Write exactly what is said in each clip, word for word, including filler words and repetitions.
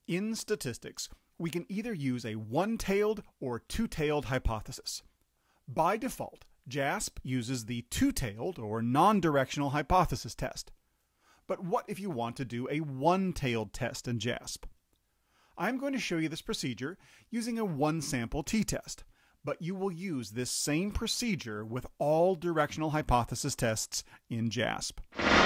In statistics, we can either use a one-tailed or two-tailed hypothesis. By default, JASP uses the two-tailed or non-directional hypothesis test. But what if you want to do a one-tailed test in JASP? I'm going to show you this procedure using a one-sample t-test, but you will use this same procedure with all directional hypothesis tests in JASP.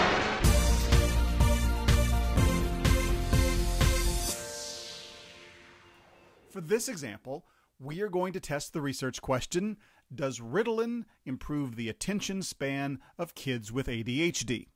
For this example, we are going to test the research question, does Ritalin improve the attention span of kids with A D H D?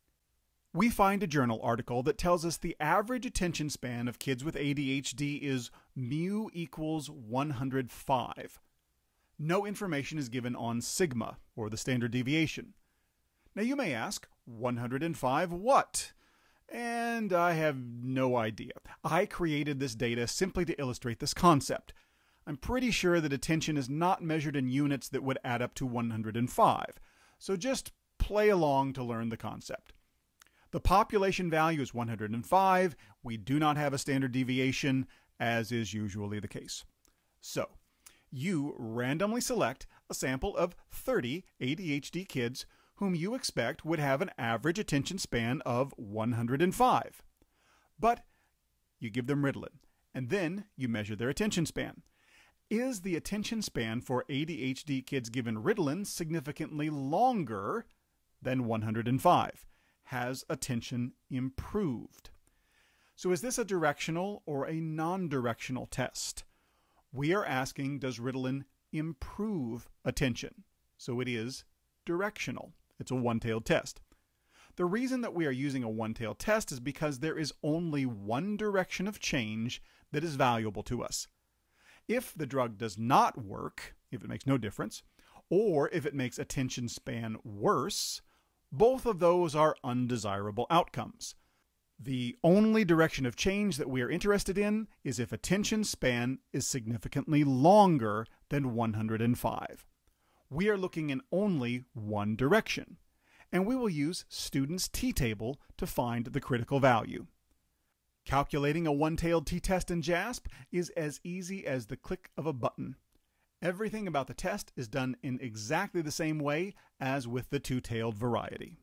We find a journal article that tells us the average attention span of kids with A D H D is mu equals one hundred five. No information is given on sigma, or the standard deviation. Now you may ask, one hundred five what? And I have no idea. I created this data simply to illustrate this concept. I'm pretty sure that attention is not measured in units that would add up to one hundred five, so just play along to learn the concept. The population value is one hundred five. We do not have a standard deviation, as is usually the case. So, you randomly select a sample of thirty A D H D kids whom you expect would have an average attention span of one hundred five. But you give them Ritalin, and then you measure their attention span. Is the attention span for A D H D kids given Ritalin significantly longer than one hundred five? Has attention improved? So is this a directional or a non-directional test? We are asking, does Ritalin improve attention? So it is directional. It's a one-tailed test. The reason that we are using a one-tailed test is because there is only one direction of change that is valuable to us. If the drug does not work, if it makes no difference, or if it makes attention span worse, both of those are undesirable outcomes. The only direction of change that we are interested in is if attention span is significantly longer than one hundred five. We are looking in only one direction, and we will use student's t-table to find the critical value. Calculating a one-tailed t-test in JASP is as easy as the click of a button. Everything about the test is done in exactly the same way as with the two-tailed variety.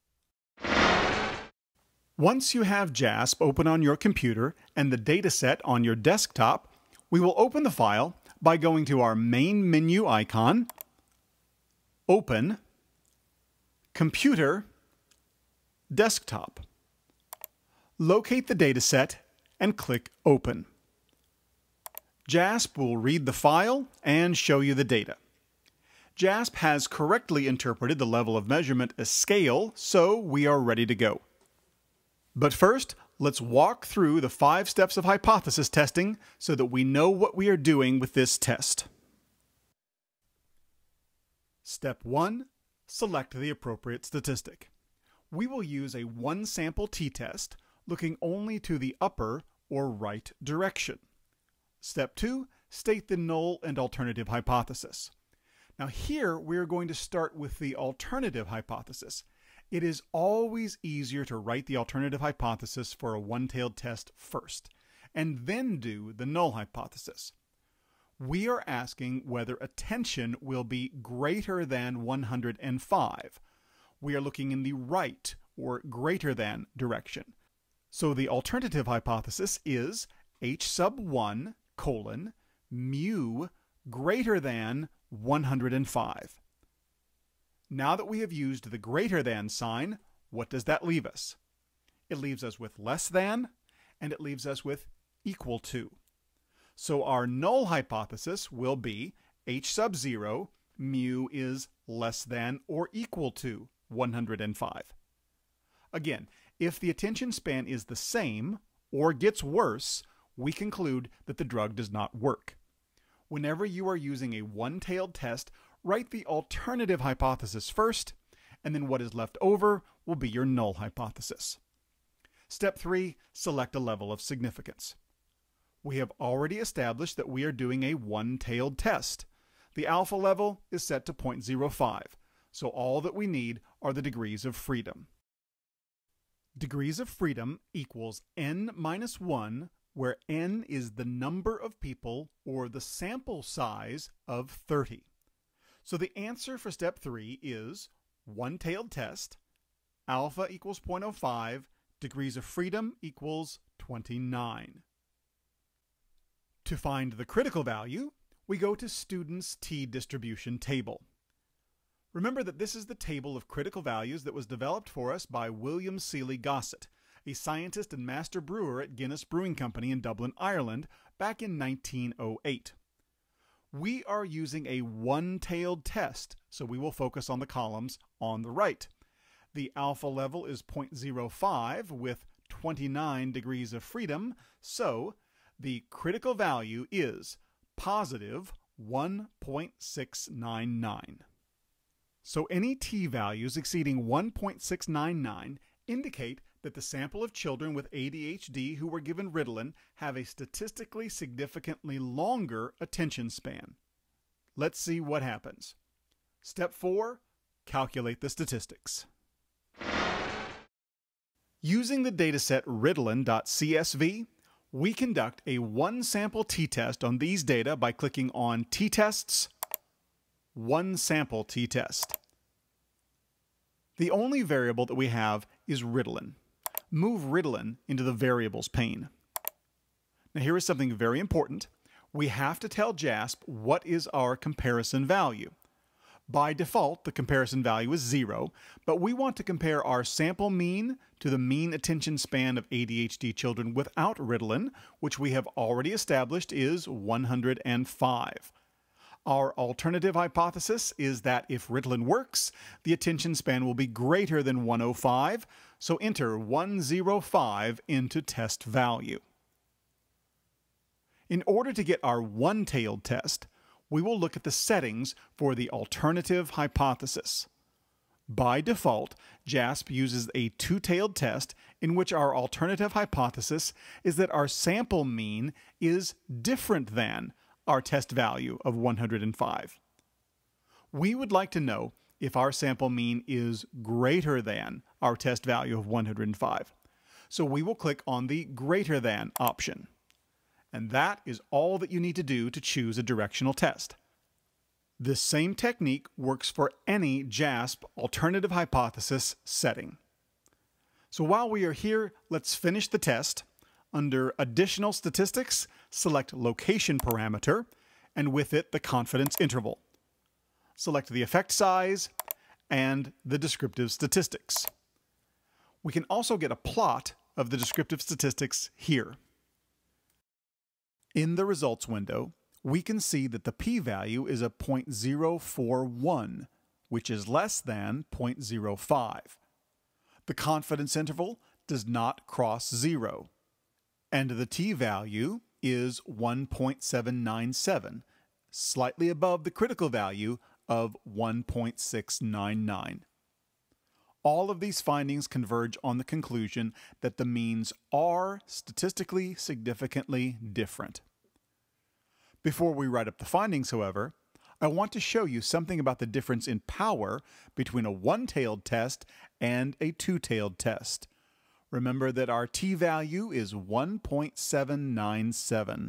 Once you have JASP open on your computer and the dataset on your desktop, we will open the file by going to our main menu icon, Open, Computer, Desktop. Locate the dataset and click Open. JASP will read the file and show you the data. JASP has correctly interpreted the level of measurement as scale, so we are ready to go. But first, let's walk through the five steps of hypothesis testing so that we know what we are doing with this test. Step one, select the appropriate statistic. We will use a one-sample t-test looking only to the upper or right direction. Step two, state the null and alternative hypothesis. Now here we are going to start with the alternative hypothesis. It is always easier to write the alternative hypothesis for a one-tailed test first, and then do the null hypothesis. We are asking whether attention will be greater than one hundred five. We are looking in the right or greater than direction. So the alternative hypothesis is H sub one colon mu greater than one hundred five. Now that we have used the greater than sign, what does that leave us? It leaves us with less than, and it leaves us with equal to. So our null hypothesis will be H sub zero, mu is less than or equal to one hundred five. Again, if the attention span is the same or gets worse, we conclude that the drug does not work. Whenever you are using a one-tailed test, write the alternative hypothesis first, and then what is left over will be your null hypothesis. Step three, select a level of significance. We have already established that we are doing a one-tailed test. The alpha level is set to zero point zero five, so all that we need are the degrees of freedom. Degrees of freedom equals n minus one where n is the number of people or the sample size of thirty. So the answer for step three is one-tailed test, alpha equals zero point zero five, degrees of freedom equals twenty-nine. To find the critical value, we go to Students' T-distribution table. Remember that this is the table of critical values that was developed for us by William Seeley Gossett, a scientist and master brewer at Guinness Brewing Company in Dublin, Ireland, back in nineteen oh eight. We are using a one-tailed test, so we will focus on the columns on the right. The alpha level is zero point zero five with twenty-nine degrees of freedom, so the critical value is positive one point six nine nine. So any t-values exceeding one point six nine nine indicate that the sample of children with A D H D who were given Ritalin have a statistically significantly longer attention span. Let's see what happens. Step four, calculate the statistics. Using the dataset Ritalin dot C S V, we conduct a one-sample t-test on these data by clicking on T-Tests, One-Sample t-test. The only variable that we have is Ritalin. Move Ritalin into the Variables pane. Now here is something very important. We have to tell JASP what is our comparison value. By default, the comparison value is zero, but we want to compare our sample mean to the mean attention span of A D H D children without Ritalin, which we have already established is one hundred five. Our alternative hypothesis is that if Ritalin works, the attention span will be greater than one hundred five, so enter one hundred five into test value. In order to get our one-tailed test, we will look at the settings for the alternative hypothesis. By default, JASP uses a two-tailed test in which our alternative hypothesis is that our sample mean is different than our test value of one hundred five. We would like to know if our sample mean is greater than our test value of one hundred five. So we will click on the greater than option. And that is all that you need to do to choose a directional test. This same technique works for any JASP alternative hypothesis setting. So while we are here, let's finish the test. Under Additional Statistics, select Location Parameter, and with it the confidence interval. Select the effect size and the descriptive statistics. We can also get a plot of the descriptive statistics here. In the results window, we can see that the p-value is a zero point zero four one, which is less than zero point zero five. The confidence interval does not cross zero, and the t-value is one point seven nine seven, slightly above the critical value of one point six nine nine. All of these findings converge on the conclusion that the means are statistically significantly different. Before we write up the findings, however, I want to show you something about the difference in power between a one-tailed test and a two-tailed test. Remember that our t-value is one point seven nine seven.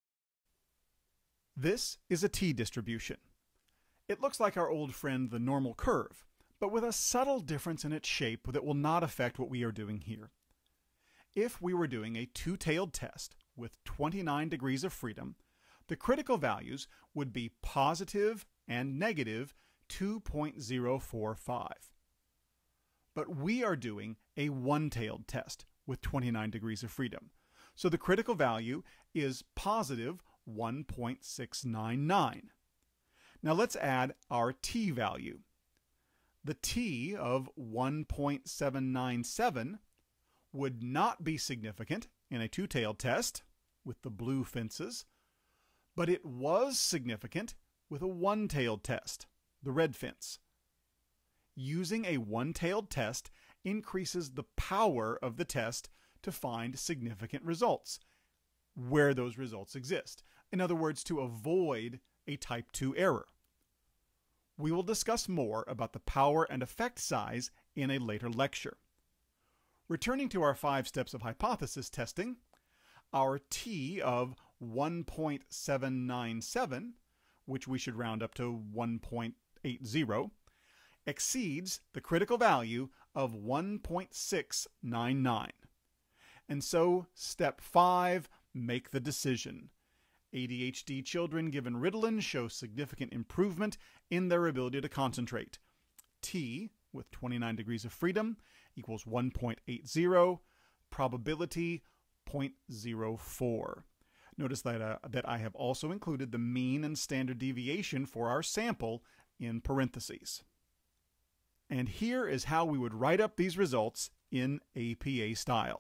This is a t-distribution. It looks like our old friend the normal curve, but with a subtle difference in its shape that will not affect what we are doing here. If we were doing a two-tailed test with twenty-nine degrees of freedom, the critical values would be positive and negative two point zero four five. But we are doing a one-tailed test with twenty-nine degrees of freedom, so the critical value is positive one point six nine nine. Now let's add our t-value. The t of one point seven nine seven would not be significant in a two-tailed test with the blue fences, but it was significant with a one-tailed test, the red fence. Using a one-tailed test increases the power of the test to find significant results, where those results exist. In other words, to avoid a type two error. We will discuss more about the power and effect size in a later lecture. Returning to our five steps of hypothesis testing, our t of one point seven nine seven, which we should round up to one point eight zero, exceeds the critical value of one point six nine nine. And so, step five, make the decision. A D H D children given Ritalin show significant improvement in their ability to concentrate. T, with twenty-nine degrees of freedom, equals one point eight zero, probability zero point zero four. Notice that, uh, that I have also included the mean and standard deviation for our sample in parentheses. And here is how we would write up these results in A P A style.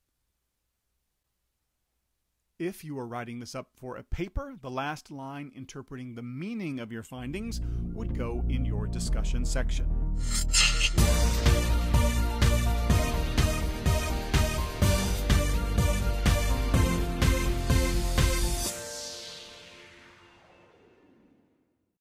If you are writing this up for a paper, the last line interpreting the meaning of your findings would go in your discussion section.